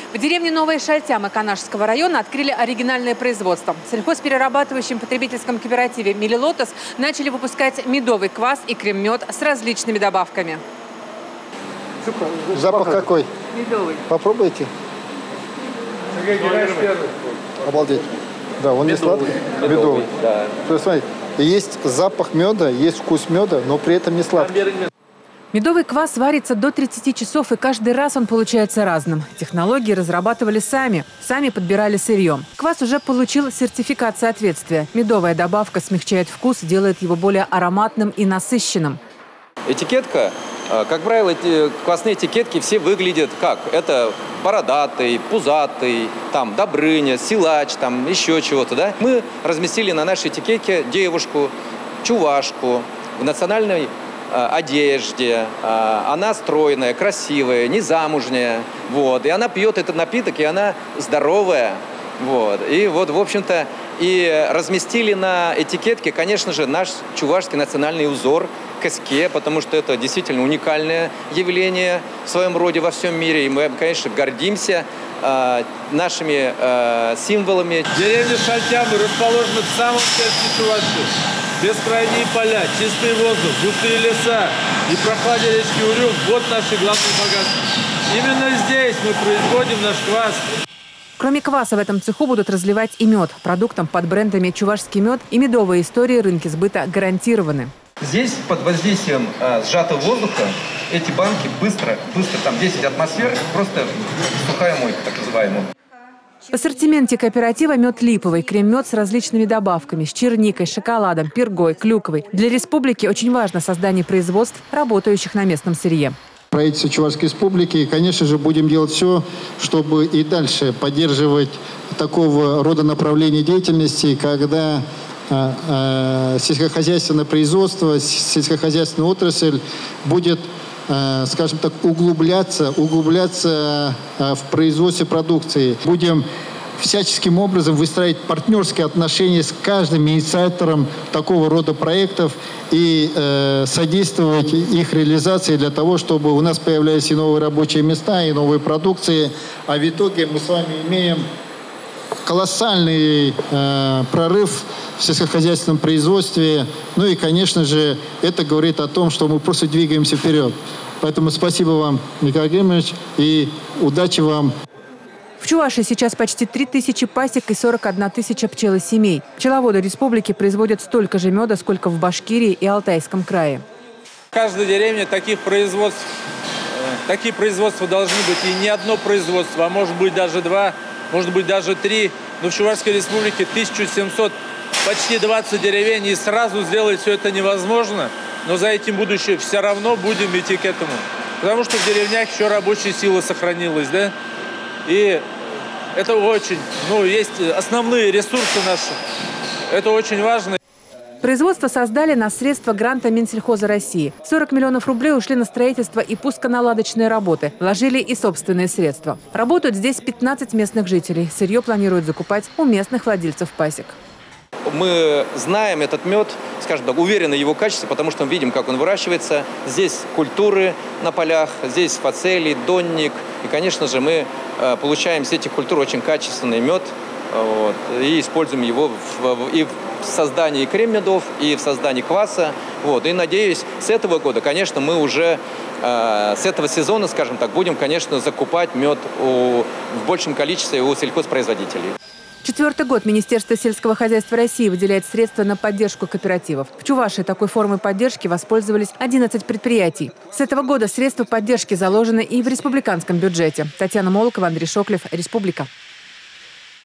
В деревне Новая Шальтяма Канашского района открыли оригинальное производство. В сельхозперерабатывающем потребительском кооперативе «Мелилотос» начали выпускать медовый квас и крем-мед с различными добавками. Запах какой? Медовый. Попробуйте. Обалдеть. Да, он не сладкий, медовый. Да. Смотрите, есть запах меда, есть вкус меда, но при этом не сладкий. Медовый квас варится до 30 часов, и каждый раз он получается разным. Технологии разрабатывали сами подбирали сырье. Квас уже получил сертификат соответствия. Медовая добавка смягчает вкус, делает его более ароматным и насыщенным. Этикетка, как правило, эти квасные этикетки все выглядят как? Это бородатый, пузатый, там, Добрыня, силач, там, еще чего-то, да? Мы разместили на нашей этикетке девушку, чувашку в национальной одежде. Она стройная, красивая, незамужняя. Вот. И она пьет этот напиток, и она здоровая. Вот. И вот, в общем-то, и разместили на этикетке, конечно же, наш чувашский национальный узор кеске, потому что это действительно уникальное явление в своем роде во всем мире. И мы, конечно, гордимся нашими символами. Деревня Шальтямы расположена в самом сердце Чувашии. Бескрайние поля, чистый воздух, густые леса и прохладе речки Урюк – вот наши главные богатства. Именно здесь мы производим наш квас. Кроме кваса в этом цеху будут разливать и мед. Продуктам под брендами «Чувашский мед» и медовые истории рынки сбыта гарантированы. Здесь под воздействием сжатого воздуха эти банки быстро, там 10 атмосфер, просто сухая мойка, так называемая. В ассортименте кооператива мед липовый, крем-мед с различными добавками, с черникой, шоколадом, пергой, клюквой. Для республики очень важно создание производств, работающих на местном сырье. Правительство Чувашской республики, и, конечно же, будем делать все, чтобы и дальше поддерживать такого рода направление деятельности, когда сельскохозяйственное производство, сельскохозяйственная отрасль будет, скажем так, углубляться в производстве продукции. Будем всяческим образом выстраивать партнерские отношения с каждым инициатором такого рода проектов и содействовать их реализации для того, чтобы у нас появлялись и новые рабочие места, и новые продукции. А в итоге мы с вами имеем колоссальный прорыв в сельскохозяйственном производстве. Ну и, конечно же, это говорит о том, что мы просто двигаемся вперед. Поэтому спасибо вам, Николай Григорьевич, и удачи вам. В Чувашии сейчас почти 3000 пасек и 41 тысяча пчелосемей. Пчеловоды республики производят столько же меда, сколько в Башкирии и Алтайском крае. В каждой деревне такие производства должны быть. И не одно производство, а может быть даже два, может быть даже три. Но в Чувашской республике 1700, почти 20 деревень, и сразу сделать все это невозможно. Но за этим будущее все равно будем идти к этому. Потому что в деревнях еще рабочая сила сохранилась, да? И это очень, есть основные ресурсы наши. Это очень важно. Производство создали на средства гранта Минсельхоза России. 40 миллионов рублей ушли на строительство и пусконаладочные работы. Вложили и собственные средства. Работают здесь 15 местных жителей. Сырье планируют закупать у местных владельцев пасек. Мы знаем этот мед, скажем так, уверены в его качестве, потому что мы видим, как он выращивается. Здесь культуры на полях, здесь фацелий, донник. И, конечно же, мы получаем с этих культур очень качественный мед. Вот, и используем его и в создании крем-медов, и в создании кваса. Вот, и, надеюсь, с этого года, конечно, мы уже с этого сезона, скажем так, будем, конечно, закупать мед в большем количестве у сельхозпроизводителей. 4-й год Министерство сельского хозяйства России выделяет средства на поддержку кооперативов. В Чувашии такой формой поддержки воспользовались 11 предприятий. С этого года средства поддержки заложены и в республиканском бюджете. Татьяна Молокова, Андрей Шоклев, Республика.